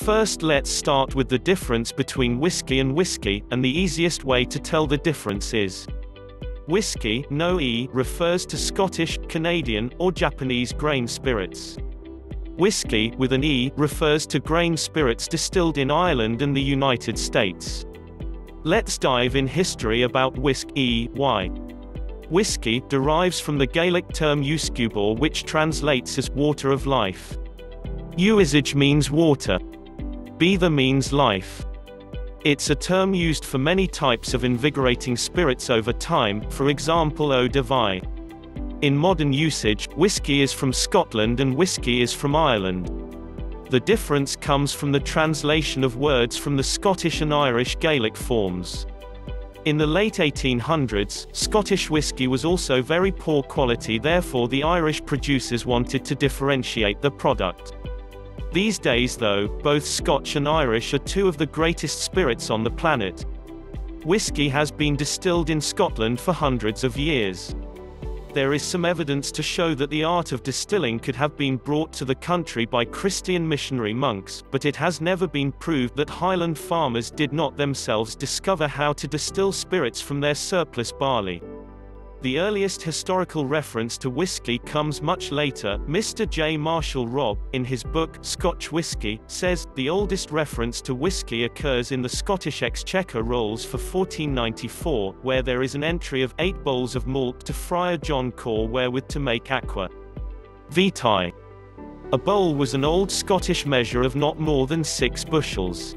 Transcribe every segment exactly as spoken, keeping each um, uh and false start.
First, let's start with the difference between whiskey and whiskey, and the easiest way to tell the difference is whiskey, no E, refers to Scottish, Canadian, or Japanese grain spirits. Whiskey, with an E, refers to grain spirits distilled in Ireland and the United States. Let's dive in history about whisk, E, Y. Whiskey derives from the Gaelic term uisciúbal, which translates as water of life. Uisage means water. Beitha means life. It's a term used for many types of invigorating spirits over time, for example eau de vie. In modern usage, whiskey is from Scotland and whiskey is from Ireland. The difference comes from the translation of words from the Scottish and Irish Gaelic forms. In the late eighteen hundreds, Scottish whiskey was also very poor quality, therefore the Irish producers wanted to differentiate the product. These days though, both Scotch and Irish are two of the greatest spirits on the planet. Whiskey has been distilled in Scotland for hundreds of years. There is some evidence to show that the art of distilling could have been brought to the country by Christian missionary monks, but it has never been proved that Highland farmers did not themselves discover how to distill spirits from their surplus barley. The earliest historical reference to whiskey comes much later. Mister J. Marshall Robb, in his book, Scotch Whisky, says, the oldest reference to whiskey occurs in the Scottish Exchequer Rolls for fourteen ninety-four, where there is an entry of eight bowls of malt to Friar John Core wherewith to make aqua vitae. A bowl was an old Scottish measure of not more than six bushels.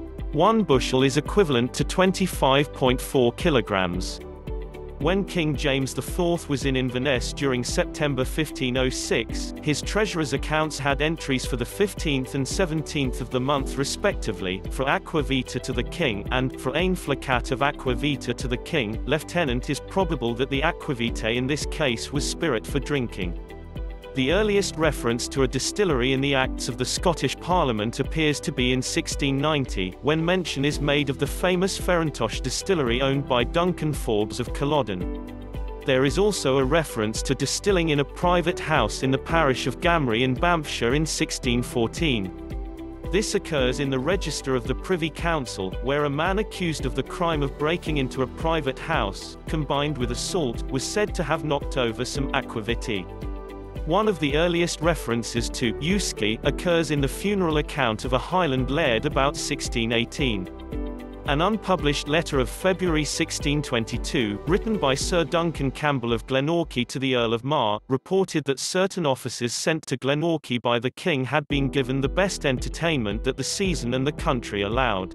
One bushel is equivalent to twenty-five point four kilograms. When King James the Fourth was in Inverness during September fifteen oh six, his treasurer's accounts had entries for the fifteenth and seventeenth of the month respectively, for aqua vitae to the king, and, for ein flacat of aqua vitae to the king. Lieutenant is probable that the aqua vitae in this case was spirit for drinking. The earliest reference to a distillery in the Acts of the Scottish Parliament appears to be in sixteen ninety, when mention is made of the famous Farintosh distillery owned by Duncan Forbes of Culloden. There is also a reference to distilling in a private house in the parish of Gamry in Banffshire in sixteen fourteen. This occurs in the register of the Privy Council, where a man accused of the crime of breaking into a private house, combined with assault, was said to have knocked over some aqua vitae. One of the earliest references to uisci occurs in the funeral account of a Highland laird about sixteen eighteen. An unpublished letter of February sixteen twenty-two, written by Sir Duncan Campbell of Glenorchy to the Earl of Mar, reported that certain officers sent to Glenorchy by the king had been given the best entertainment that the season and the country allowed.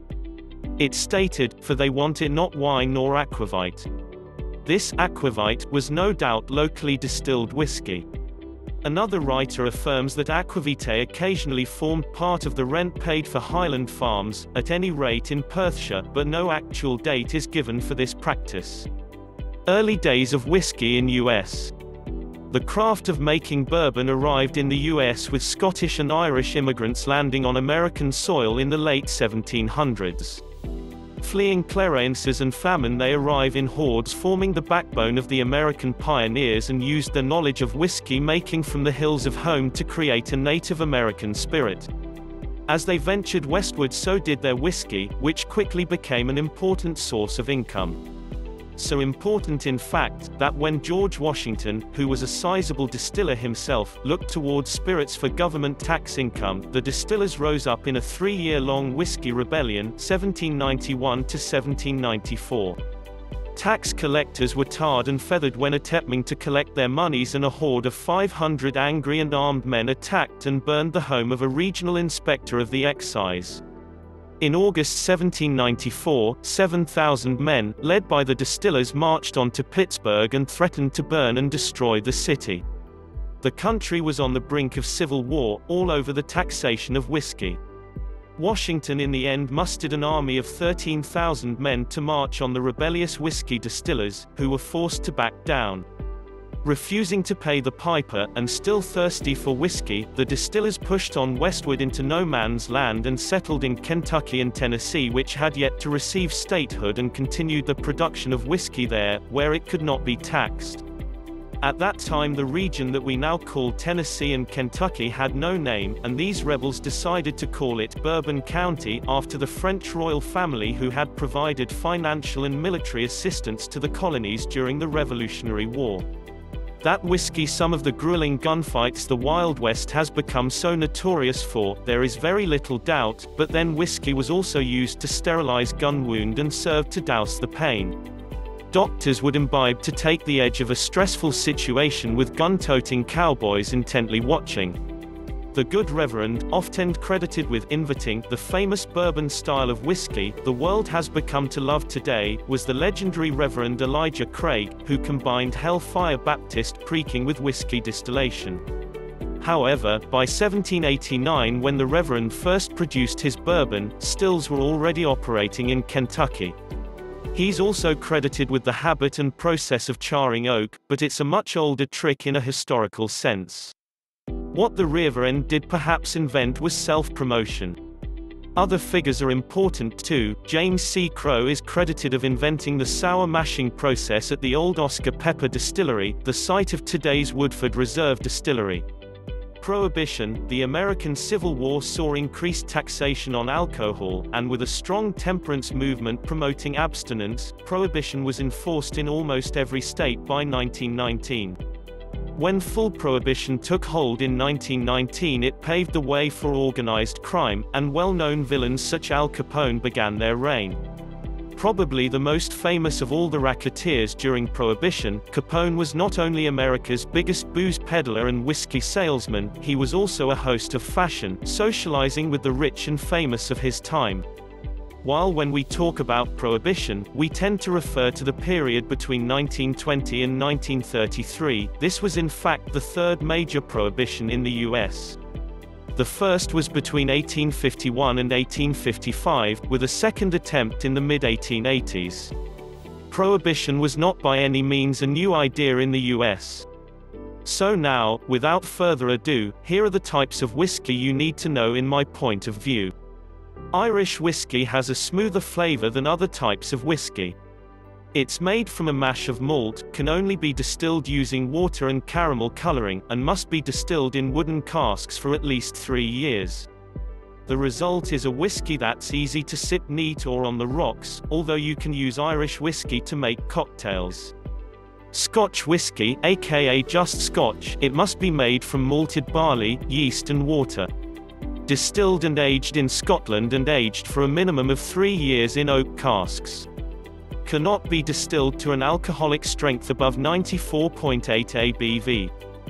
It stated, for they wanted not wine nor aquavite. This aquavite was no doubt locally distilled whiskey. Another writer affirms that aquavitae occasionally formed part of the rent paid for Highland farms, at any rate in Perthshire, but no actual date is given for this practice. Early days of whiskey in U S. The craft of making bourbon arrived in the U S with Scottish and Irish immigrants landing on American soil in the late seventeen hundreds. Fleeing claireances and famine, they arrive in hordes, forming the backbone of the American pioneers, and used their knowledge of whiskey making from the hills of home to create a Native American spirit. As they ventured westward, so did their whiskey, which quickly became an important source of income. So important in fact, that when George Washington, who was a sizable distiller himself, looked towards spirits for government tax income, the distillers rose up in a three-year-long whiskey rebellion, seventeen ninety-one to seventeen ninety-four. Tax collectors were tarred and feathered when attempting to collect their monies, and a horde of five hundred angry and armed men attacked and burned the home of a regional inspector of the excise. In August seventeen ninety-four, seven thousand men, led by the distillers, marched on to Pittsburgh and threatened to burn and destroy the city. The country was on the brink of civil war, all over the taxation of whiskey. Washington in the end mustered an army of thirteen thousand men to march on the rebellious whiskey distillers, who were forced to back down. Refusing to pay the piper, and still thirsty for whiskey, the distillers pushed on westward into no man's land and settled in Kentucky and Tennessee, which had yet to receive statehood, and continued the production of whiskey there, where it could not be taxed. At that time the region that we now call Tennessee and Kentucky had no name, and these rebels decided to call it Bourbon County, after the French royal family who had provided financial and military assistance to the colonies during the Revolutionary War. That whiskey, some of the grueling gunfights the Wild West has become so notorious for, there is very little doubt, but then whiskey was also used to sterilize gun wound and served to douse the pain. Doctors would imbibe to take the edge of a stressful situation with gun-toting cowboys intently watching. The good Reverend, often credited with inventing the famous bourbon style of whiskey the world has become to love today, was the legendary Reverend Elijah Craig, who combined Hellfire Baptist preaching with whiskey distillation. However, by seventeen eighty-nine, when the Reverend first produced his bourbon, stills were already operating in Kentucky. He's also credited with the habit and process of charring oak, but it's a much older trick in a historical sense. What the Reverend did perhaps invent was self-promotion. Other figures are important too. James C. Crowe is credited of inventing the sour mashing process at the old Oscar Pepper Distillery, the site of today's Woodford Reserve Distillery. Prohibition, the American Civil War saw increased taxation on alcohol, and with a strong temperance movement promoting abstinence, prohibition was enforced in almost every state by nineteen nineteen. When full prohibition took hold in nineteen nineteen, it paved the way for organized crime, and well-known villains such as Al Capone began their reign. Probably the most famous of all the racketeers during Prohibition, Capone was not only America's biggest booze peddler and whiskey salesman, he was also a host of fashion, socializing with the rich and famous of his time. While when we talk about Prohibition, we tend to refer to the period between nineteen twenty and nineteen thirty-three, this was in fact the third major prohibition in the U S. The first was between eighteen fifty-one and eighteen fifty-five, with a second attempt in the mid eighteen eighties. Prohibition was not by any means a new idea in the U S. So now, without further ado, here are the types of whiskey you need to know in my point of view. Irish whiskey has a smoother flavor than other types of whiskey. It's made from a mash of malt, can only be distilled using water and caramel coloring, and must be distilled in wooden casks for at least three years. The result is a whiskey that's easy to sip neat or on the rocks, although you can use Irish whiskey to make cocktails. Scotch whiskey, aka just Scotch, it must be made from malted barley, yeast and water. Distilled and aged in Scotland and aged for a minimum of three years in oak casks. Cannot be distilled to an alcoholic strength above ninety-four point eight A B V.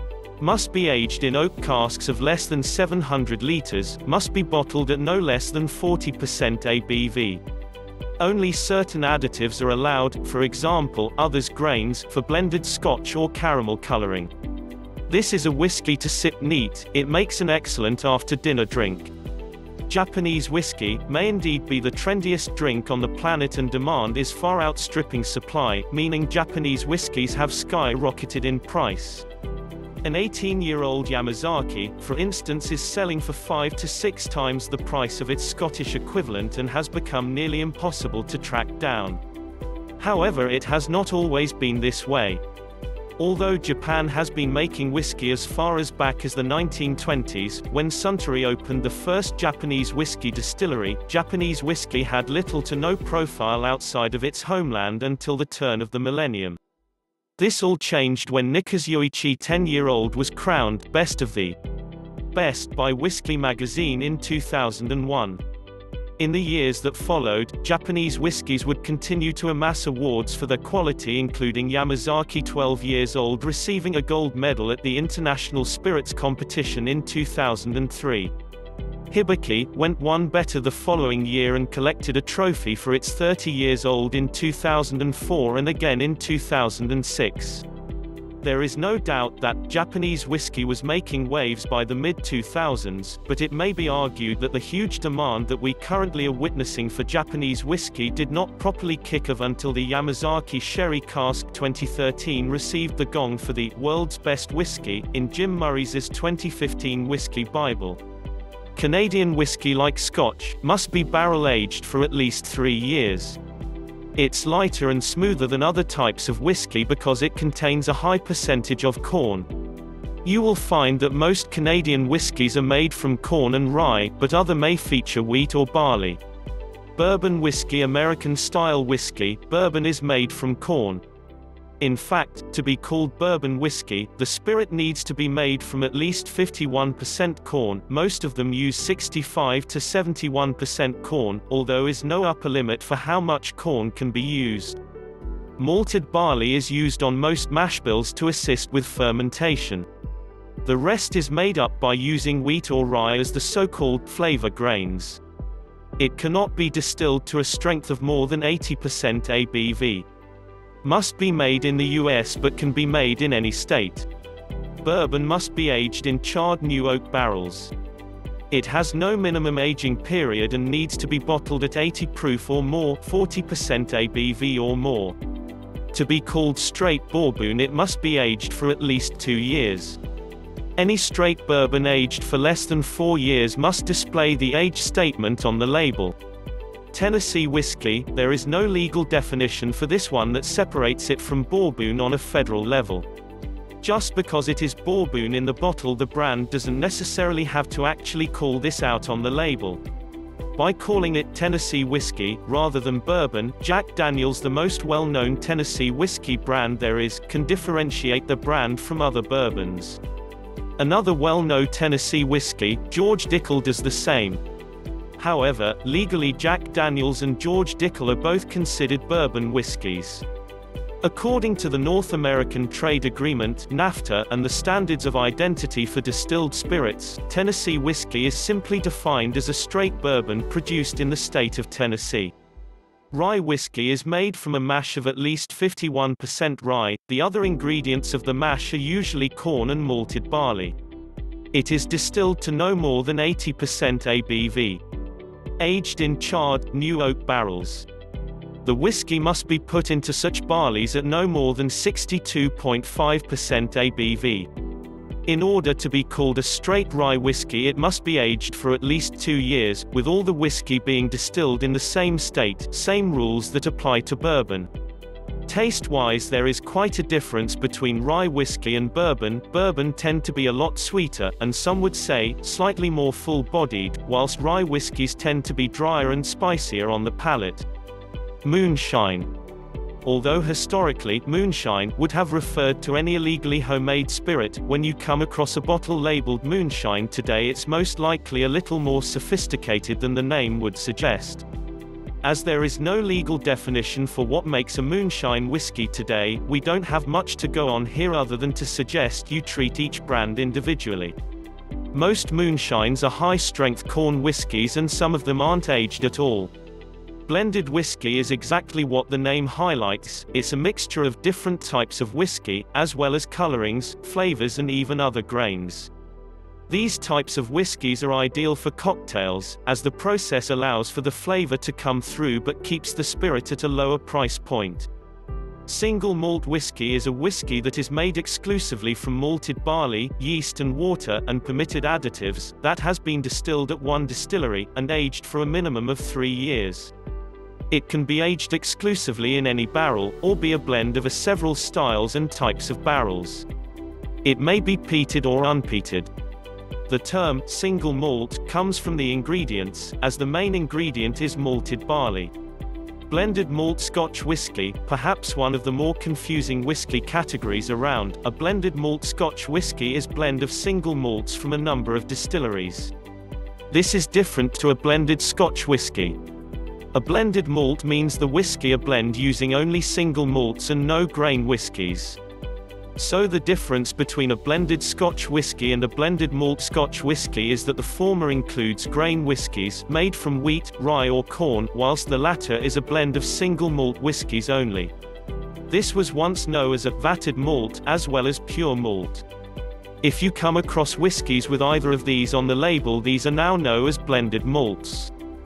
Must be aged in oak casks of less than seven hundred liters, must be bottled at no less than forty percent A B V. Only certain additives are allowed, for example, others grains, for blended Scotch or caramel coloring. This is a whiskey to sip neat, it makes an excellent after-dinner drink. Japanese whiskey may indeed be the trendiest drink on the planet, and demand is far outstripping supply, meaning Japanese whiskies have skyrocketed in price. An eighteen-year-old Yamazaki, for instance, is selling for five to six times the price of its Scottish equivalent and has become nearly impossible to track down. However, it has not always been this way. Although Japan has been making whiskey as far as back as the nineteen twenties, when Suntory opened the first Japanese whiskey distillery, Japanese whiskey had little to no profile outside of its homeland until the turn of the millennium. This all changed when Nikka's Yoichi ten-year-old was crowned Best of the Best by Whiskey magazine in two thousand one. In the years that followed, Japanese whiskies would continue to amass awards for their quality, including Yamazaki twelve years old receiving a gold medal at the International Spirits Competition in two thousand three. Hibiki went one better the following year and collected a trophy for its thirty years old in two thousand four and again in two thousand six. There is no doubt that Japanese whiskey was making waves by the mid two thousands, but it may be argued that the huge demand that we currently are witnessing for Japanese whiskey did not properly kick off until the Yamazaki Sherry Cask twenty thirteen received the gong for the world's best whiskey in Jim Murray's twenty fifteen Whiskey Bible. Canadian whiskey, like Scotch, must be barrel-aged for at least three years. It's lighter and smoother than other types of whiskey because it contains a high percentage of corn. You will find that most Canadian whiskies are made from corn and rye, but other may feature wheat or barley. Bourbon whiskey, American-style whiskey, bourbon is made from corn. In fact, to be called bourbon whiskey, the spirit needs to be made from at least fifty-one percent corn. Most of them use sixty-five to seventy-one percent corn, although is no upper limit for how much corn can be used. Malted barley is used on most mash bills to assist with fermentation. The rest is made up by using wheat or rye as the so-called flavor grains. It cannot be distilled to a strength of more than eighty percent A B V. Must be made in the U S but can be made in any state. Bourbon must be aged in charred new oak barrels. It has no minimum aging period and needs to be bottled at eighty proof or more, forty percent A B V or more. To be called straight bourbon, it must be aged for at least two years. Any straight bourbon aged for less than four years must display the age statement on the label. Tennessee whiskey, there is no legal definition for this one that separates it from bourbon on a federal level. Just because it is bourbon in the bottle, the brand doesn't necessarily have to actually call this out on the label. By calling it Tennessee whiskey, rather than bourbon, Jack Daniel's, the most well-known Tennessee whiskey brand there is, can differentiate the brand from other bourbons. Another well-known Tennessee whiskey, George Dickel, does the same. However, legally Jack Daniel's and George Dickel are both considered bourbon whiskies. According to the North American Trade Agreement (NAFTA) and the Standards of Identity for Distilled Spirits, Tennessee whiskey is simply defined as a straight bourbon produced in the state of Tennessee. Rye whiskey is made from a mash of at least fifty-one percent rye. The other ingredients of the mash are usually corn and malted barley. It is distilled to no more than eighty percent A B V. Aged in charred, new oak barrels. The whiskey must be put into such barleys at no more than sixty-two point five percent A B V. In order to be called a straight rye whiskey, it must be aged for at least two years, with all the whiskey being distilled in the same state, same rules that apply to bourbon. Taste-wise, there is quite a difference between rye whiskey and bourbon. Bourbon tend to be a lot sweeter, and some would say, slightly more full-bodied, whilst rye whiskies tend to be drier and spicier on the palate. Moonshine. Although historically, moonshine would have referred to any illegally homemade spirit, when you come across a bottle labeled moonshine today, it's most likely a little more sophisticated than the name would suggest. As there is no legal definition for what makes a moonshine whiskey today, we don't have much to go on here other than to suggest you treat each brand individually. Most moonshines are high-strength corn whiskies, and some of them aren't aged at all. Blended whiskey is exactly what the name highlights. It's a mixture of different types of whiskey, as well as colorings, flavors and even other grains. These types of whiskies are ideal for cocktails, as the process allows for the flavor to come through but keeps the spirit at a lower price point. Single malt whiskey is a whiskey that is made exclusively from malted barley, yeast and water, and permitted additives, that has been distilled at one distillery, and aged for a minimum of three years. It can be aged exclusively in any barrel, or be a blend of a several styles and types of barrels. It may be peated or unpeated. The term, single malt, comes from the ingredients, as the main ingredient is malted barley. Blended malt Scotch whisky, perhaps one of the more confusing whisky categories around. A blended malt Scotch whisky is a blend of single malts from a number of distilleries. This is different to a blended Scotch whisky. A blended malt means the whisky are blend using only single malts and no grain whiskies. So the difference between a blended Scotch whisky and a blended malt Scotch whisky is that the former includes grain whiskies, made from wheat, rye or corn, whilst the latter is a blend of single malt whiskies only. This was once known as a vatted malt, as well as pure malt. If you come across whiskies with either of these on the label, these are now known as blended malts.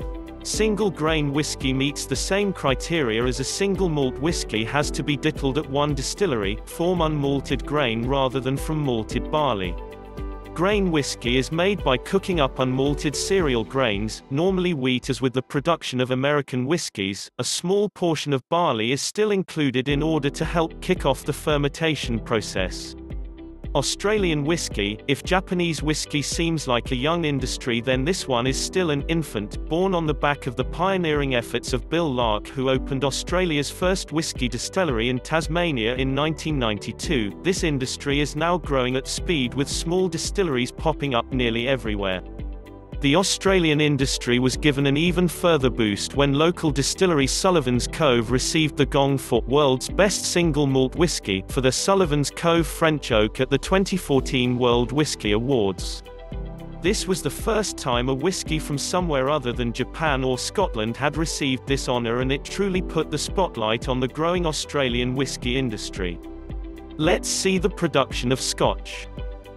Single grain whiskey meets the same criteria as a single malt whiskey, has to be distilled at one distillery, form unmalted grain rather than from malted barley. Grain whiskey is made by cooking up unmalted cereal grains, normally wheat. As with the production of American whiskies, a small portion of barley is still included in order to help kick off the fermentation process. Australian whiskey. If Japanese whiskey seems like a young industry, then this one is still an infant, born on the back of the pioneering efforts of Bill Lark, who opened Australia's first whiskey distillery in Tasmania in nineteen ninety-two. This industry is now growing at speed, with small distilleries popping up nearly everywhere. The Australian industry was given an even further boost when local distillery Sullivan's Cove received the Gong for World's Best Single Malt Whisky for the Sullivan's Cove French Oak at the twenty fourteen World Whisky Awards. This was the first time a whisky from somewhere other than Japan or Scotland had received this honour, and it truly put the spotlight on the growing Australian whisky industry. Let's see the production of Scotch.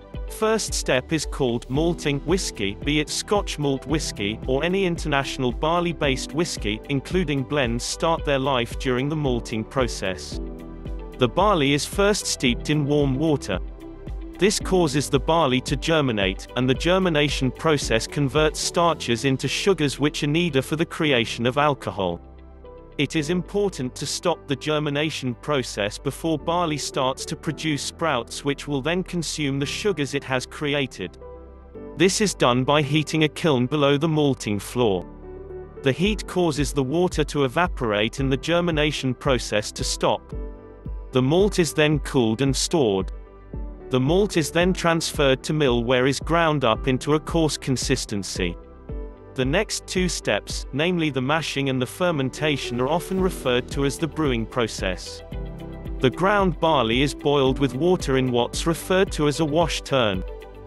First step is called malting whisky, be it Scotch malt whisky, or any international barley-based whisky, including blends, start their life during the malting process. The barley is first steeped in warm water. This causes the barley to germinate, and the germination process converts starches into sugars, which are needed for the creation of alcohol. It is important to stop the germination process before barley starts to produce sprouts, which will then consume the sugars it has created. This is done by heating a kiln below the malting floor. The heat causes the water to evaporate and the germination process to stop. The malt is then cooled and stored. The malt is then transferred to mill, where it is ground up into a coarse consistency. The next two steps, namely the mashing and the fermentation, are often referred to as the brewing process. The ground barley is boiled with water in what's referred to as a wash tun.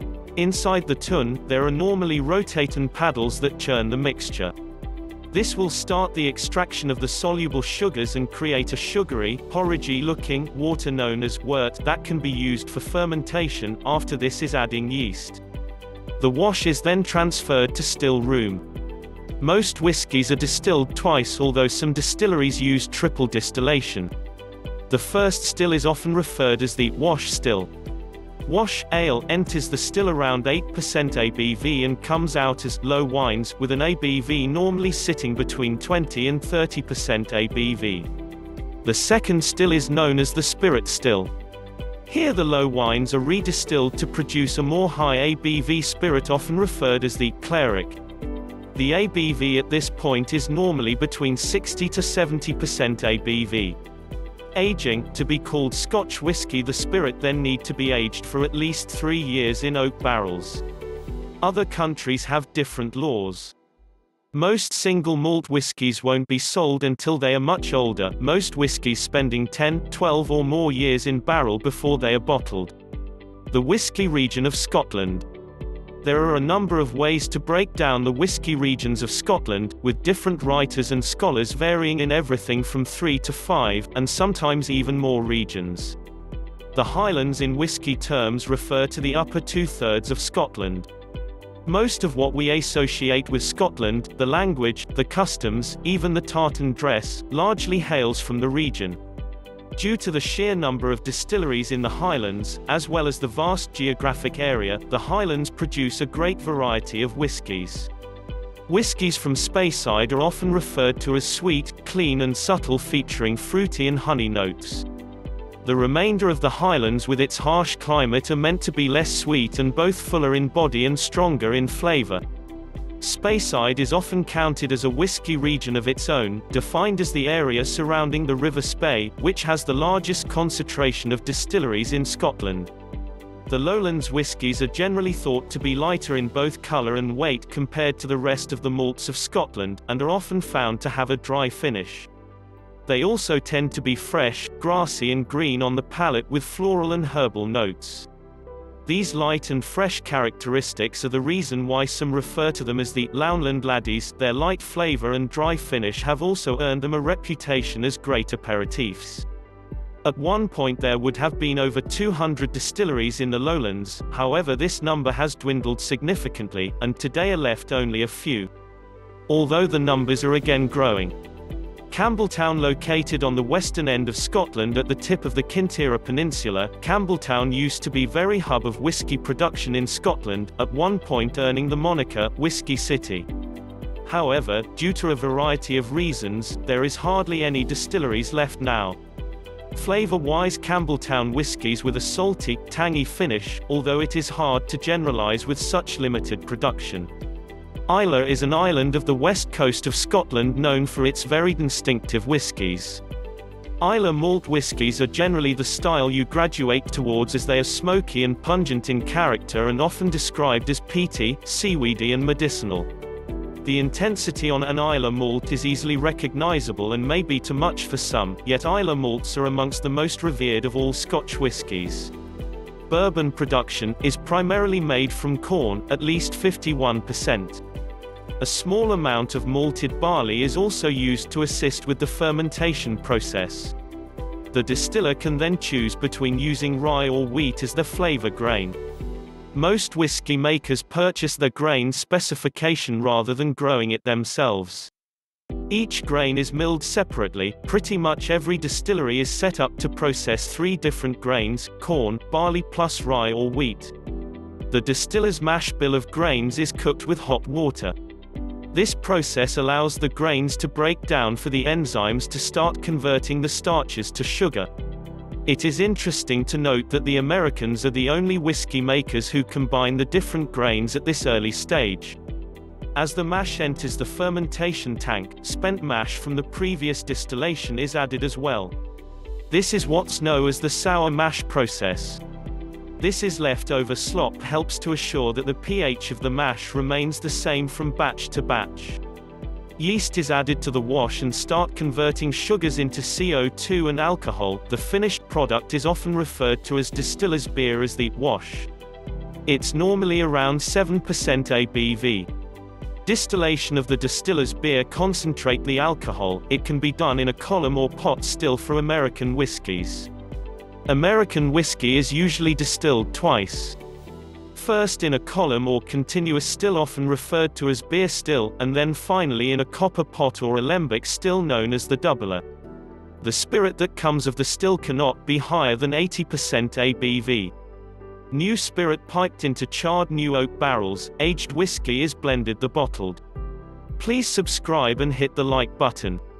Inside the tun, there are normally rotating paddles that churn the mixture. This will start the extraction of the soluble sugars and create a sugary, porridgey-looking water known as wort that can be used for fermentation. After this is adding yeast. The wash is then transferred to still room. Most whiskies are distilled twice, although some distilleries use triple distillation. The first still is often referred as the wash still. Wash ale enters the still around eight percent A B V and comes out as low wines, with an A B V normally sitting between twenty and thirty percent A B V. The second still is known as the spirit still. Here the low wines are redistilled to produce a more high A B V spirit, often referred as the cleric. The A B V at this point is normally between sixty to seventy percent A B V. Aging. To be called Scotch whisky, the spirit then need to be aged for at least three years in oak barrels. Other countries have different laws. Most single malt whiskies won't be sold until they are much older, most whiskies spending ten, twelve or more years in barrel before they are bottled. The whisky region of Scotland. There are a number of ways to break down the whisky regions of Scotland, with different writers and scholars varying in everything from three to five, and sometimes even more regions. The Highlands in whisky terms refer to the upper two-thirds of Scotland. Most of what we associate with Scotland, the language, the customs, even the tartan dress, largely hails from the region. Due to the sheer number of distilleries in the Highlands, as well as the vast geographic area, the Highlands produce a great variety of whiskies. Whiskies from Speyside are often referred to as sweet, clean and subtle, featuring fruity and honey notes. The remainder of the Highlands, with its harsh climate, are meant to be less sweet and both fuller in body and stronger in flavour. Speyside is often counted as a whisky region of its own, defined as the area surrounding the River Spey, which has the largest concentration of distilleries in Scotland. The Lowlands whiskies are generally thought to be lighter in both colour and weight compared to the rest of the malts of Scotland, and are often found to have a dry finish. They also tend to be fresh, grassy and green on the palate, with floral and herbal notes. These light and fresh characteristics are the reason why some refer to them as the Lownland Laddies. Their light flavour and dry finish have also earned them a reputation as great aperitifs. At one point there would have been over two hundred distilleries in the Lowlands, however this number has dwindled significantly, and today are left only a few. Although the numbers are again growing. Campbelltown, located on the western end of Scotland at the tip of the Kintyre Peninsula, Campbelltown used to be very hub of whisky production in Scotland, at one point earning the moniker, Whisky City. However, due to a variety of reasons, there is hardly any distilleries left now. Flavor-wise, Campbelltown whiskies with a salty, tangy finish, although it is hard to generalize with such limited production. Islay is an island of the west coast of Scotland known for its very distinctive whiskies. Islay malt whiskies are generally the style you graduate towards, as they are smoky and pungent in character and often described as peaty, seaweedy and medicinal. The intensity on an Islay malt is easily recognizable and may be too much for some, yet Islay malts are amongst the most revered of all Scotch whiskies. Bourbon production is primarily made from corn, at least fifty-one percent. A small amount of malted barley is also used to assist with the fermentation process. The distiller can then choose between using rye or wheat as their flavor grain. Most whiskey makers purchase their grain specification rather than growing it themselves. Each grain is milled separately. Pretty much every distillery is set up to process three different grains: corn, barley plus rye or wheat. The distiller's mash bill of grains is cooked with hot water. This process allows the grains to break down for the enzymes to start converting the starches to sugar. It is interesting to note that the Americans are the only whiskey makers who combine the different grains at this early stage. As the mash enters the fermentation tank, spent mash from the previous distillation is added as well. This is what's known as the sour mash process. This is leftover slop helps to assure that the pH of the mash remains the same from batch to batch. Yeast is added to the wash and start converting sugars into C O two and alcohol. The finished product is often referred to as distiller's beer as the wash. It's normally around seven percent A B V. Distillation of the distiller's beer concentrate the alcohol. It can be done in a column or pot still for American whiskies. American whiskey is usually distilled twice. First in a column or continuous still, often referred to as beer still, and then finally in a copper pot or alembic still known as the doubler. The spirit that comes of the still cannot be higher than eighty percent A B V. New spirit piped into charred new oak barrels, aged whiskey is blended the bottled. Please subscribe and hit the like button.